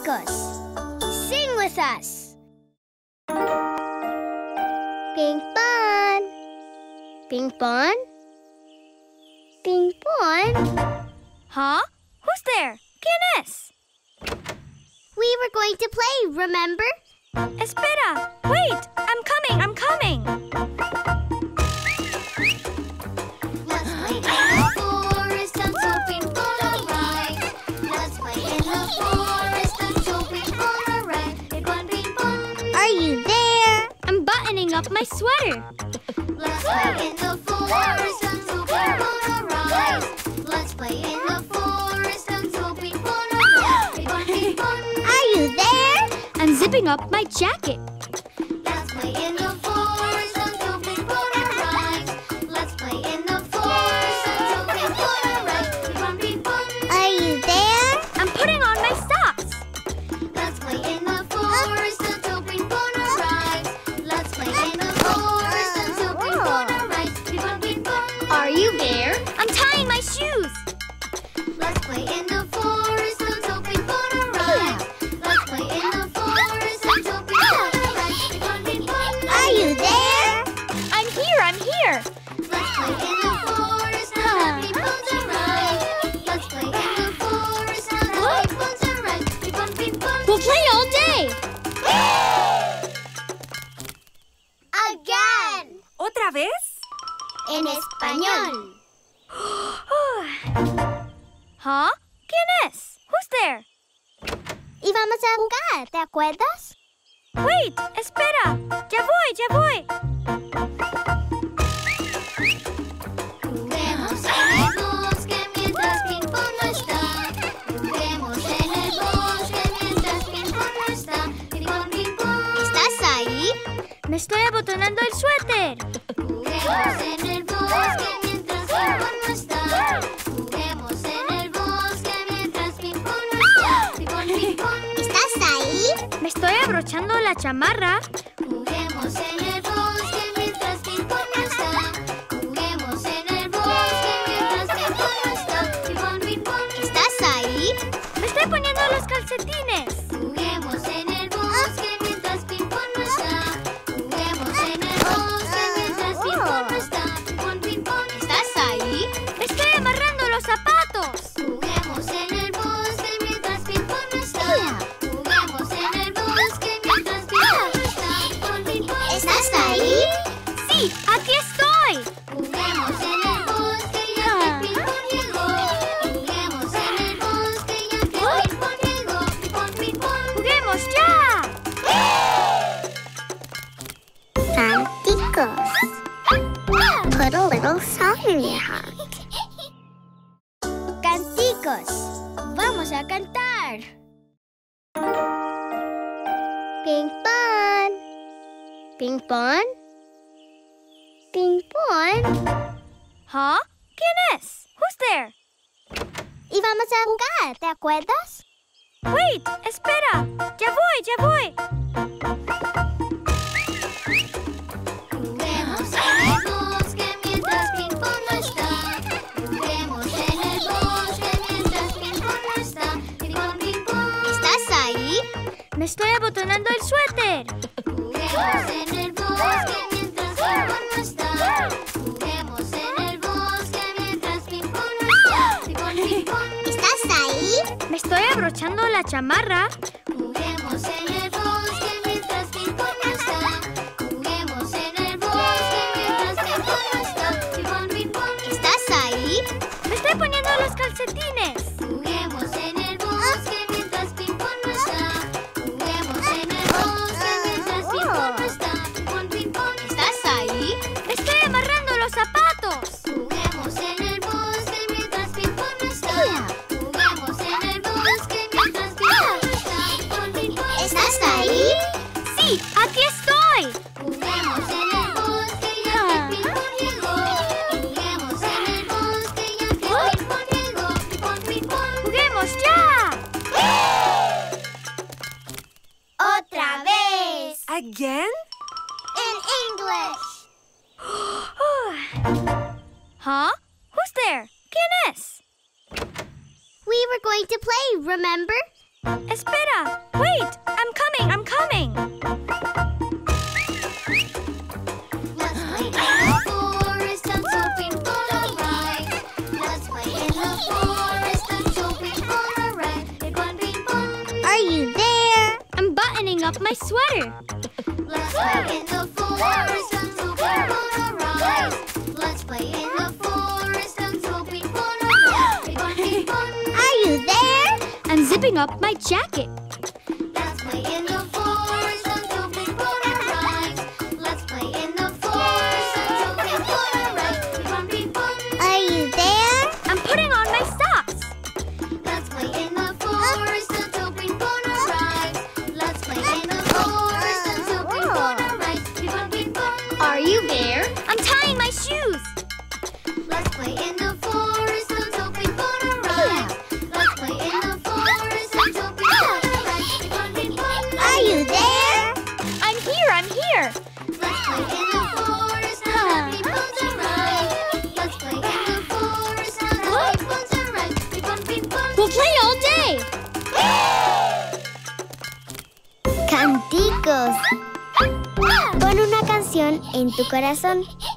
Canticos. Sing with us. Ping pong. Ping pong. Ping pong. Huh? Who's there? ¿Quién es? We were going to play, remember? Espera! Wait! I'm coming! I'm coming! Let's play in the forest until ping pong arrives. Let's play in the forest until ping pong arrives. Ping pong, ping pong. Are you there? I'm buttoning up my sweater. Let's play in the forest until ping pong arrives. Let's play in the forest until ping pong arrives. Ping pong, ping pong. Are you there? I'm zipping up my jacket. Let's play in the forest until ping pong arrives. Let's play in the forest until ping pong arrives. Ping pong, ping pong. Are you there? I'm putting on my socks. Let's play in the forest until ping pong arrives. Let's play in the forest until ping pong arrives. Ping pong, ping pong. Are you there? I'm tying my shoes. Let's play in the forest until ping pong arrives. Let's play in the forest until ping pong arrives. Ping pong, ping pong. Are you there? I'm here! I'm here! Let's play in the forest until ping pong arrives. Let's play in the forest until ping pong arrives. Ping pong, ping pong. We'll play all day! Again. ¿Otra vez? En español. Huh? ¿Quién es? Who's there? Y vamos a jugar, ¿te acuerdas? Wait! Espera! ¡Ya voy! ¡Ya voy! Juguemos en el bosque mientras ping pong no está. Juguemos en el bosque mientras ping pong no está. Ping pong, ping pong. ¿Estás ahí? Me estoy abotonando el suéter. Juguemos en el bosque mientras ping pong no está. Juguemos en el bosque mientras ping pong no está. Ping pong, ping pong. ¿Estás ahí? Me estoy abrochando la chamarra. Juguemos en el bosque mientras ping pong no está. Juguemos en el bosque mientras ping pong no está. Ping pong, ping pong. ¿Estás ahí? Me estoy poniendo los calcetines. Juguemos en el bosque mientras ping pong no está. Juguemos en el bosque mientras ping pong no está. Ping pong, ping pong. ¿Estás ahí? Me estoy amarrando los zapatos. Juguemos en el bosque mientras ping pong no está. Juguemos en el bosque mientras ping pong no está. Ping pong, ping pong. ¿Estás ahí? ¡Sí! ¡Aquí estoy! Juguemos en el bosque y el ping pong llegó. Juguemos en el bosque y el ping pong llegó. Ping pong, ping pong. ¡Juguemos ya! Canticos. Put a little song in your heart. Canticos. Vamos a cantar. Ping pong. Ping pong. Ping pong. ¿Huh? ¿Quién es? Who's there? Y vamos a jugar, ¿te acuerdas? Wait! Espera! ¡Ya voy! ¡Ya voy! Juguemos en el bosque mientras ping pong no está. Juguemos en el bosque mientras ping pong no está. Ping pong, ping pong. ¿Estás ahí? Me estoy abotonando el suéter. Juguemos en el bosque mientras ping pong no está. Juguemos en el bosque mientras ping pong no está. Ping pong, ping pong. ¿Estás ahí? Me estoy abrochando la chamarra. Juguemos en el bosque mientras ping pong no está. Juguemos en el bosque mientras ping pong no está. Ping pong, ping pong. ¿Estás ahí? Me estoy poniendo los calcetines. Juguemos en el bosque mientras ping pong no está. Juguemos en el bosque mientras ping pong no está. Ping pong, ping pong. ¿Estás ahí? Me estoy amarrando los zapatos. Juguemos en el bosque mientras ping pong no está. Juguemos en el bosque mientras ping pong no está. Ping pong, ping pong. ¿Estás ahí? ¡Sí! ¡Aquí estoy! Juguemos en el bosque y el ping pong llegó. Juguemos en el bosque y el ping pong llegó. Ping pong, ping pong. ¡Juguemos ya! Otra vez. ¿Again? In English. ¿Huh? Who's there? ¿Quién es? We were going to play, remember? Espera! Wait! I'm coming! I'm coming! Let's play in the forest until people arrive. Let's play in the forest until people arrive. Are you there? I'm buttoning up my sweater. Let's play in the forest until people arrive. Let's play in the forest until people arrive. Are you there? I'm zipping up my jacket. Let's play in the forest until people arrive. Let's play in the forest until people arrive. Are you there? I'm putting on my socks. Let's play in the forest until people arrive. Let's play in the forest until people arrive. Are you there? I'm tying my shoes. Let's play in the forest until people arrive. Let's play in the forest until people arrive. Are you there? I'm here. I'm here. Let's play in the forest until people arrive. Let's play in the forest until people arrive. We'll play all day. Canticos. Pon una canción en tu corazón.